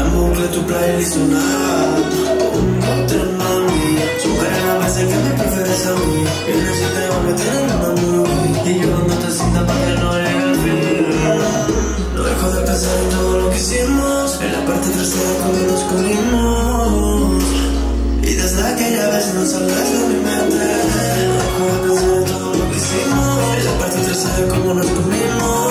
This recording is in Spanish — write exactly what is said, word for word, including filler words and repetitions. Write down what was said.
Amo que tu playlist suena. Otra mami, supera las veces que me prefieres a mí. Y no se te va a meter en una movie. Y yo dándote cinta para que no llegue el fin. No dejo de pensar en todo lo que hicimos. En la parte trasera cuando nos corrimos. Y desde aquella vez no salgas de mi mente. No dejo de pensar en todo lo que hicimos. En la parte trasera como nos comimos.